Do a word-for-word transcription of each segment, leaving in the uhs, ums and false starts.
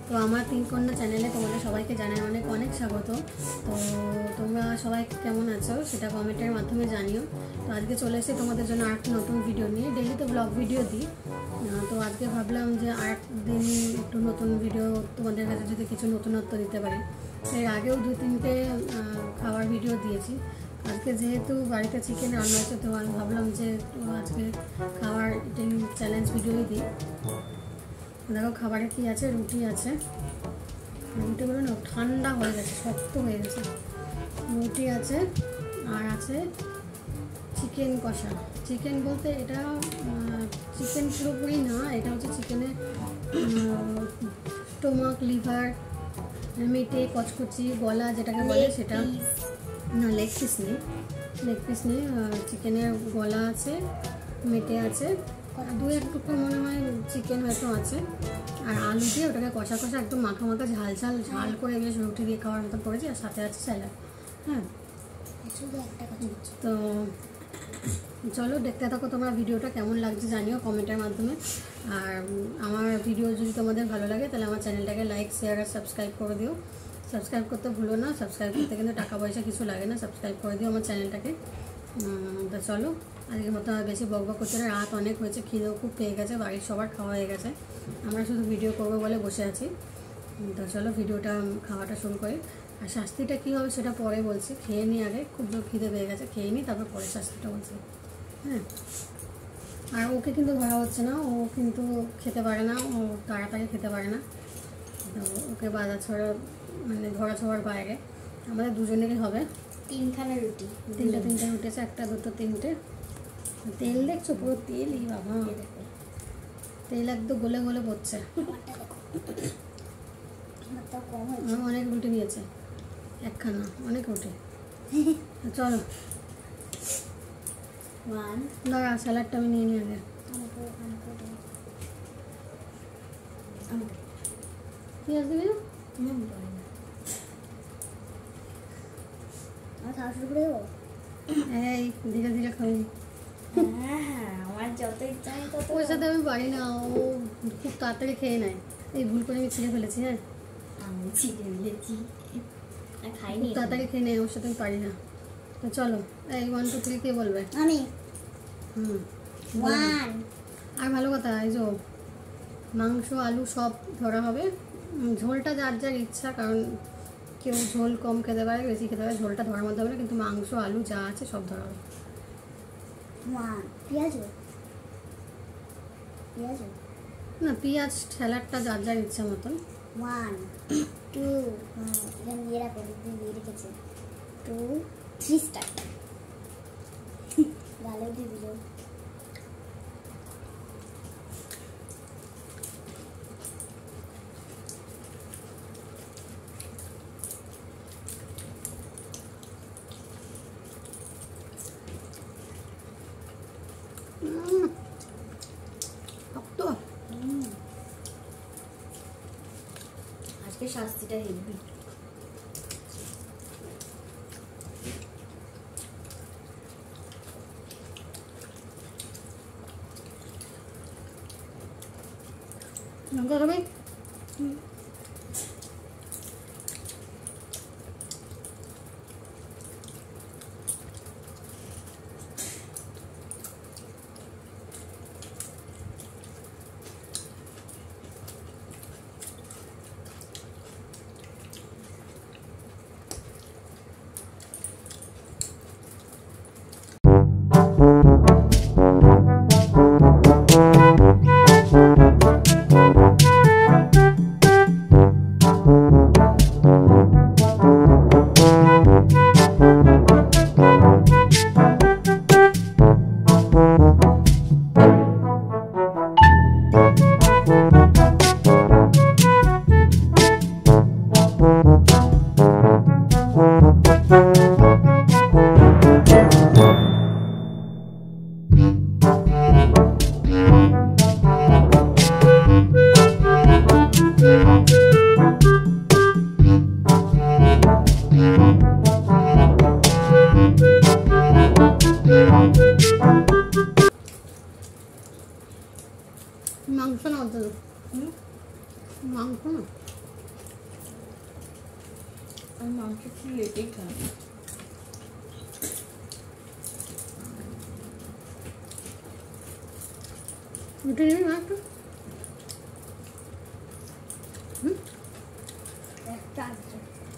তো আমার তিন কন্যা চ্যানেলে তোমাদের সবাইকে জানাই অনেক অনেক স্বাগত। তো তোমরা সবাই কেমন আছো সেটা কমেন্টের মাধ্যমে জানিও। তো আজকে চলে এসেছি তোমাদের জন্য আর একটা নতুন ভিডিও নিয়ে। ডেইলি তো ব্লগ ভিডিও দিই, তো আজকে ভাবলাম যে আর দিন একটু নতুন ভিডিও তোমাদের কাছে যদি কিছু নতুনত্ব দিতে পারি। এর আগেও দু তিনটে খাবার ভিডিও দিয়েছি। আজকে যেহেতু বাড়িতে চিকেন রান্না হচ্ছে, তো আমি ভাবলাম যে আজকে খাবার চ্যালেঞ্জ ভিডিওই দিই। দেখো খাবারে কি আছে, রুটি আছে, রুটিগুলো না ঠান্ডা হয়ে গেছে, শক্ত হয়ে গেছে। রুটি আছে আর আছে চিকেন কষা। চিকেন বলতে এটা চিকেন পুরোপুরি না, এটা হচ্ছে চিকেনের স্টোমাক, লিভার, মেটে, কচকচি, গলা যেটাকে বলে সেটা। না, লেগ পিস নেই, লেগ পিস নেই। চিকেনের গলা আছে, মেটে আছে, দু এক টুকরো মনে হয় চিকেন হয়তো আছে। আর আলু দিয়ে ওটাকে কষা কষা একদম মাখা মাখা ঝাল ঝাল ঝাল করে বেশ রুটি দিয়ে খাওয়ার মতো করেছি। আর সাথে আছে স্যালাড। হ্যাঁ, তো চলো দেখতে থাকো তোমরা ভিডিওটা, কেমন লাগছে জানিও কমেন্টের মাধ্যমে। আর আমার ভিডিও যদি তোমাদের ভালো লাগে তাহলে আমার চ্যানেলটাকে লাইক, শেয়ার আর সাবস্ক্রাইব করে দিও। সাবস্ক্রাইব করতে ভুলো না, সাবস্ক্রাইব করতে কিন্তু টাকা পয়সা কিছু লাগে না, সাবস্ক্রাইব করে দিও আমার চ্যানেলটাকে। তো চলো আজকের মতো বেশি বক বক করতে না, রাত অনেক হয়েছে, খিদেও খুব পেয়ে গেছে, বাড়ির সবার খাওয়া হয়ে গেছে, আমরা শুধু ভিডিও করবো বলে বসে আছি। তো চলো ভিডিওটা খাওয়াটা শুরু করি। আর শাস্তিটা কী হবে সেটা পরে বলছি, খেয়ে নিই আগে, খুব জোর খিদে পেয়ে গেছে, খেয়ে নিই তারপর পরে শাস্তিটা বলছি। হ্যাঁ, আর ওকে কিন্তু ধরা হচ্ছে না, ও কিন্তু খেতে পারে না, ও তাড়াতাড়ি খেতে পারে না। তো ওকে বাধা ছড়া মানে ধরা ছোঁয়ার বাইরে। আমাদের দুজনেরই হবে তিনখানা রুটি, তিনটে তিনটে রুটি আছে, একটা দুটো তিনটে। তেল দেখছো, পুরো তেলই বাবা, তেল একদম গলে গলে পড়ছে। অনেক রুটি নিয়েছে, একখানা অনেক রুটি। চলো দাঁড়া, স্যালাডটা আমি নিয়ে নিই আগে। পেঁয়াজ দিবি না? এই ধীরে ধীরে খাবি। আমার যত ইচ্ছা ওর সাথে আমি পারি না, ও খুব তাড়াতাড়ি খেয়ে নেয়। এই ভুল করে আমি ছিঁড়ে ফেলেছি। হ্যাঁ, আমি ছিঁড়ে ফেলেছি, খাইনি, তাড়াতাড়ি খেয়ে নেয়, ওর সাথে আমি পারি না। তো চলো এই ওয়ান টু থ্রি কে বলবে? আমি। হুম, ওয়ান। আর ভালো কথা, এই যে মাংস আলু সব ধরা হবে। ঝোলটা যার যার ইচ্ছা, কারণ কেউ ঝোল কম খেতে পারে, বেশি খেতে পারে, ঝোলটা ধরার মধ্যে হবে না, কিন্তু মাংস আলু যা আছে সব ধরা হবে। ওয়ান। পেঁয়াজ পেঁয়াজ না, পেঁয়াজ স্যালাডটা যার যার ইচ্ছা মতন। ওয়ান টু এখানে দিয়ে রাখো, দিয়ে রেখেছে। Two three start. ভালো দিয়ে দিল। আজকে শাস্তিটা হেলবি। লঙ্কা খাবি? Thank you. लेटेই খান উঠে নিবি না একটু হুম একটা আছে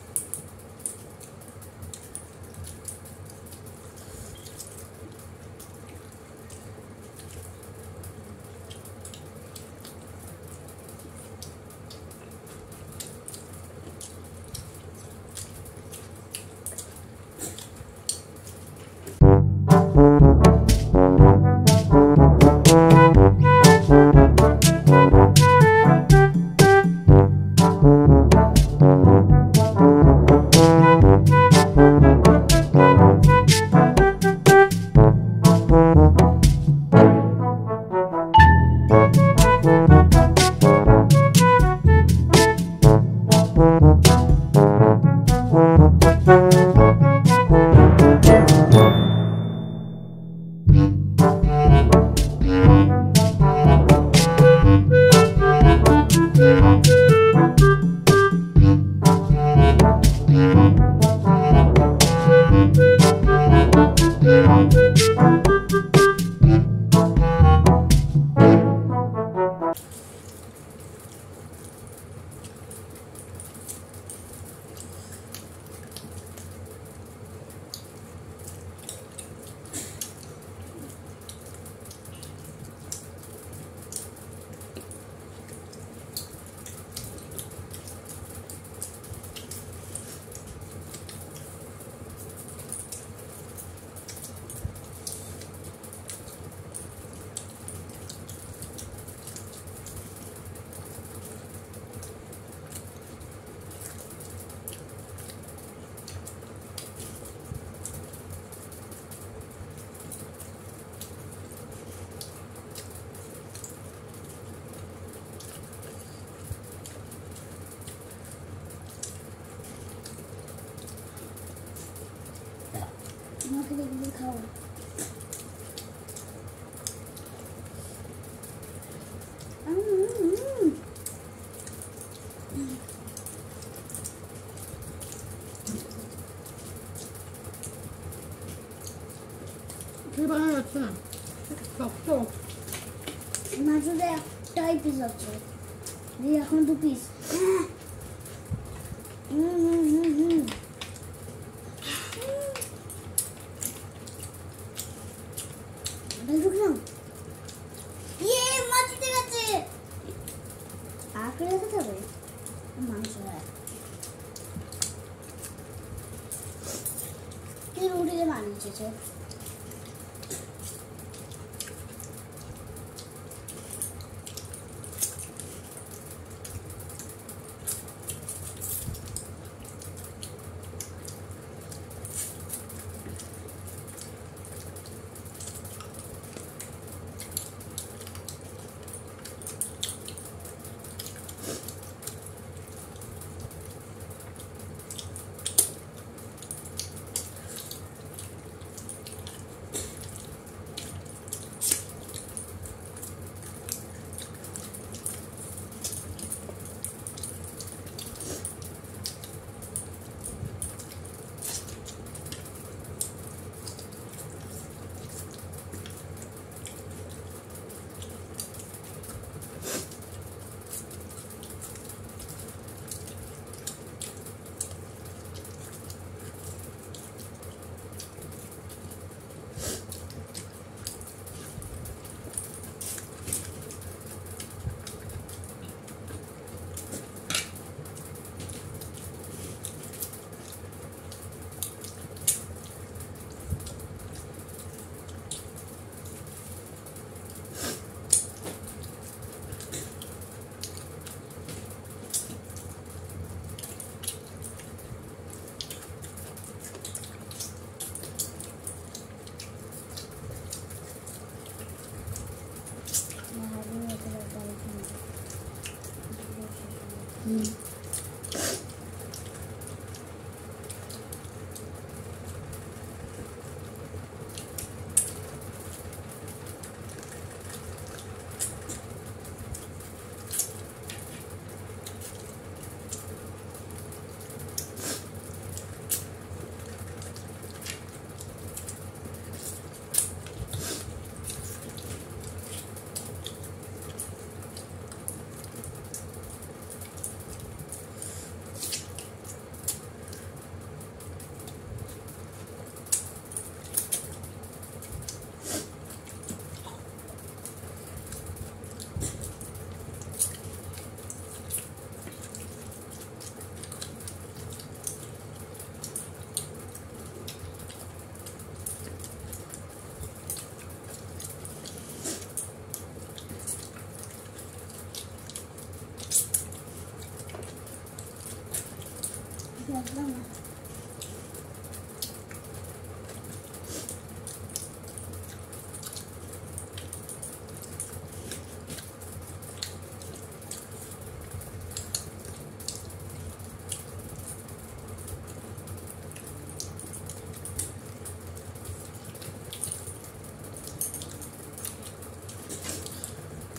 আমাকে দেখবি খাও বানানো যাচ্ছে না শক্ত মাঝে একটাই পিস আছে এখন দু পিস হুম হুম হুম হুম ইয়ে মাটিতে গেছে আঁকড়ে রেখে যাবে মাংস কি রুটিতে বানিয়েছে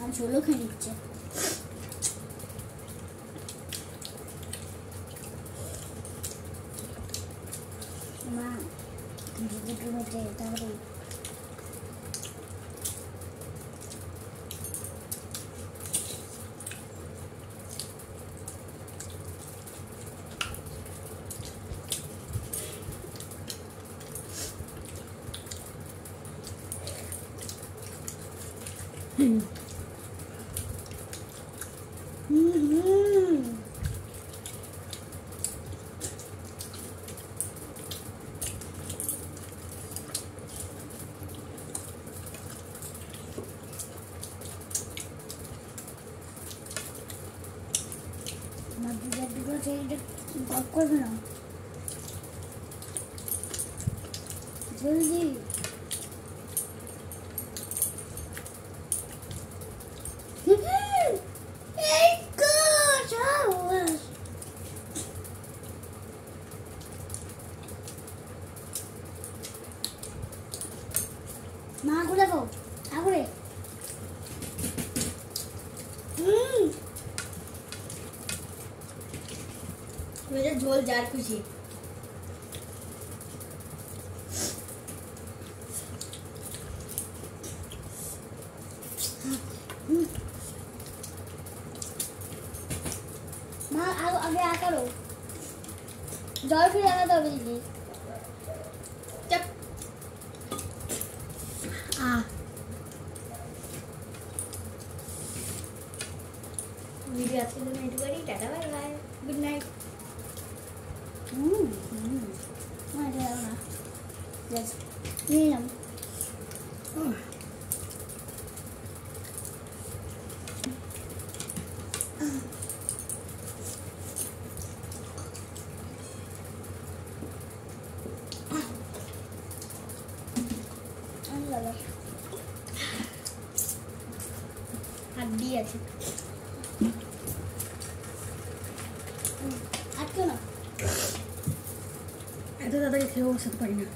ঝোলও খেয়ে নিচ্ছে। মা দুটো হচ্ছে তাহলে হুম হুম আমার দুটো দুটো ছেড়ে গপ করবে না জলদি। মা গুলো গো আগরে হুম মেরে ঝোল যার খুশি। মা আগে আ করো জল ফিরে আনাতে হবে দিদি। চাপ আ ভিডিও আজকের জন্য এটুকুই। Tata bye bye good night. হুম হুম মা এটা দাও না জাস্ট নিয়ে নাও। হাড্ডি আছে আটকে না এত তাড়াতাড়ি খেয়েও বসাতে পারি না।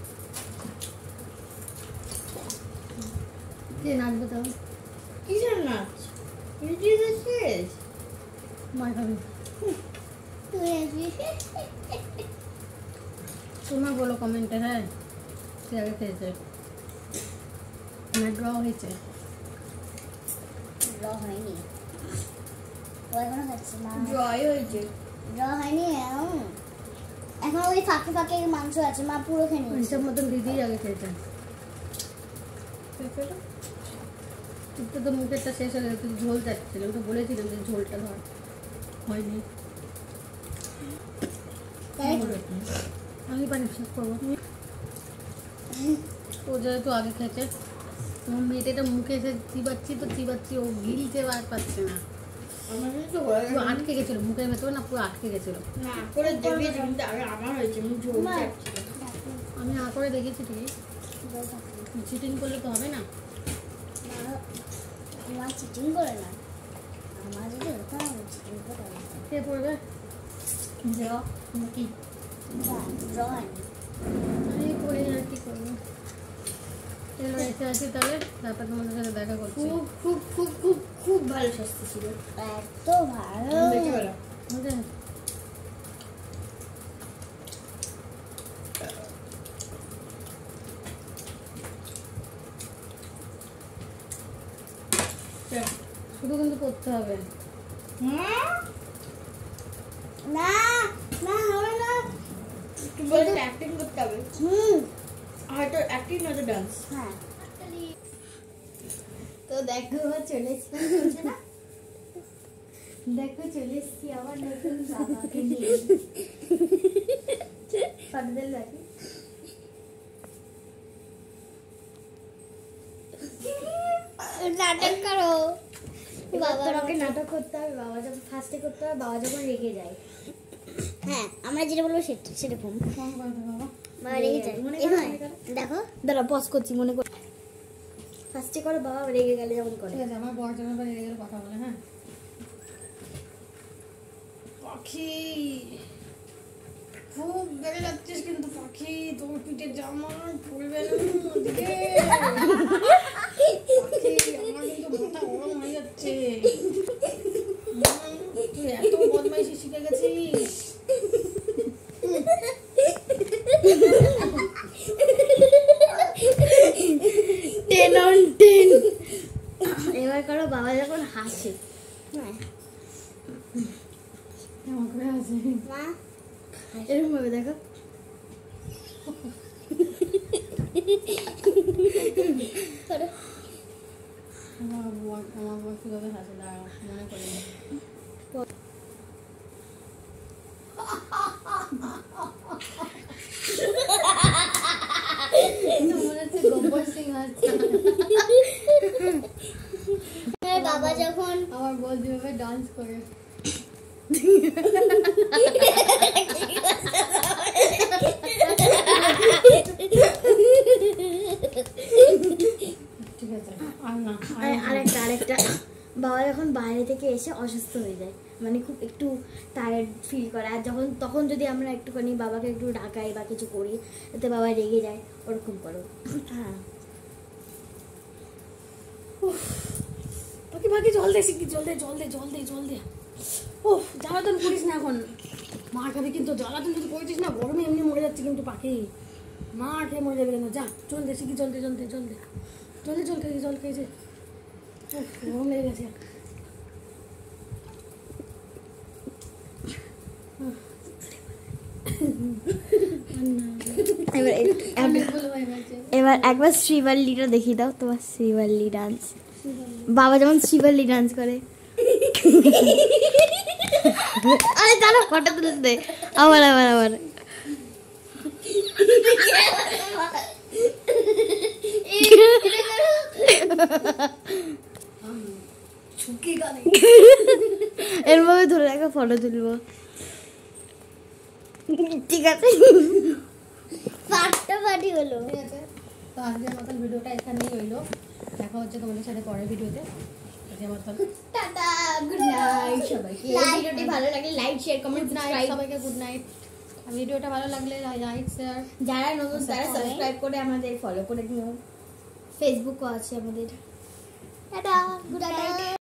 কে নাচবে তাও? কিসের নাচ? শেষ মার খাবে। তোমরা বলো কমেন্টে। হ্যাঁ সে আগে খেয়েছে না ড্র হয়েছে? ড্র হয়নি ও এখনো খাচ্ছে মা। ড্রই হয়েছে ড্র হয়নি এখন ওই ফাঁকে ফাঁকে মাংস আছে মা পুরো খেয়ে নিয়েছে। এইসব মতন দিদিই আগে খেয়েছে। একটু তো মুখেরটা শেষ হয়ে গেছে ঝোল যাচ্ছিল তো বলেছিলাম যে ঝোলটা ধর হয়নি। আমি পানি শেষ করবো ও যেহেতু আগে খেয়েছে। তোমার মেয়েটা মুখে এসে চিবাচ্ছি তো চিবাচ্ছি ও গিলতে আর পাচ্ছে না। পুরো আটকে গেছিল মুখের ভেতরে না পুরো আটকে গেছিল। আমি আ করে দেখেছি ঠিকই চিটিং করলে তো হবে না। আমার চিটিং করে না আমার যদি ওরকম চিটিং করে কে পড়বে? ড্র কি ড্র হয়নি আমি করি আর কি করবো। চলো এসে আছি তাহলে তারপর তোমাদের সাথে দেখা করছি। খুব খুব খুব খুব খুব ভালো স্বাস্থ্য ছিল এত ভালো দেখি ভালো ওকে শুধু কিন্তু করতে হবে না না হবে না তুই বলতে অ্যাক্টিং করতে হবে। হুম হয়তো অ্যাক্টিং না তো ডান্স। হ্যাঁ তো দেখো চলে এসেছি না দেখো চলে এসেছি আমার নতুন বাবাকে নিয়ে পারদেল রাখি নাটক করো বাবা তোমাকে নাটক করতে হবে। বাবা যখন ফার্স্টে করতে হবে বাবা যখন রেগে যায়। হ্যাঁ আমরা যেটা বলবো সেটা সেরকম বাবা রেগে যায় দেখো দাঁড়া পজ করছি মনে কর ফার্স্টে করো বাবা রেগে গেলে যেমন করে। ঠিক আছে আমার বর যেন রেগে গেলে কথা বলে। হ্যাঁ পাখি খুব বেড়ে যাচ্ছিস কিন্তু পাখি তোর পিঠে জামা পড়বে না ওদিকে। পাখি আমার কিন্তু মাথা গরম হয়ে যাচ্ছে। এবার করো বাবা যখন হাসে। হ্যাঁ কেমন করে হাসে মা, এরকম ভাবে দেখো। করো। আমার বাবা আমার বাবা কীভাবে হাসে দাঁড়াও মনে করি মনে হচ্ছে গব্বর সিং হাসছে। বাবা যখন আমার বল যেভাবে ডান্স করে ঠিক আছে আর না আরেকটা আরেকটা বাবা যখন বাইরে থেকে এসে অসুস্থ হয়ে যায়, মানে খুব একটু টায়ার্ড ফিল করে, আর যখন তখন যদি আমরা একটুখানি বাবাকে একটু ডাকাই বা কিছু করি যাতে বাবা রেগে যায়, ওরকম করো। হ্যাঁ বাকি বাকি জল দে শিখি, জল দে জল দে জল দে জল দে। ও জ্বালাতন করিস না এখন, মার খাবি কিন্তু। জ্বালাতন যদি করেছিস না গরমে এমনি মরে যাচ্ছে কিন্তু পাখি, মার খেয়ে মরে যাবে কেন। যা জল দে শিখি, জল দে জল দে জল দে জল দে জল খেয়েছে জল খেয়েছে গরম লেগে গেছে। এবার একবার শ্রীবল্লীটা দেখিয়ে দাও, তোমার শ্রীবল্লী ডান্স। বাবা যেমন শ্রীবল্লী ডান্স করে। আরে দাঁড়া ফটো তুলতে, আবার আবার আবার এরভাবে ধরে রাখা ফটো তুলবো। ঠিক আছে পাটটা পাটি হলো। ঠিক আছে, তো আজকের মতন ভিডিওটা এখানেই রইলো। দেখা হচ্ছে তোমাদের সাথে পরের ভিডিওতে। আজকের মতন টাটা, গুড নাইট সবাইকে। ভিডিওটি ভালো লাগলে লাইক শেয়ার কমেন্ট সাবস্ক্রাইব। সবাইকে গুড নাইট। ভিডিওটা ভালো লাগলে লাইক শেয়ার, যারা নতুন তারা সাবস্ক্রাইব করে আমাদের ফলো করে দিও। ফেসবুকও আছে আমাদের। Tata, good night.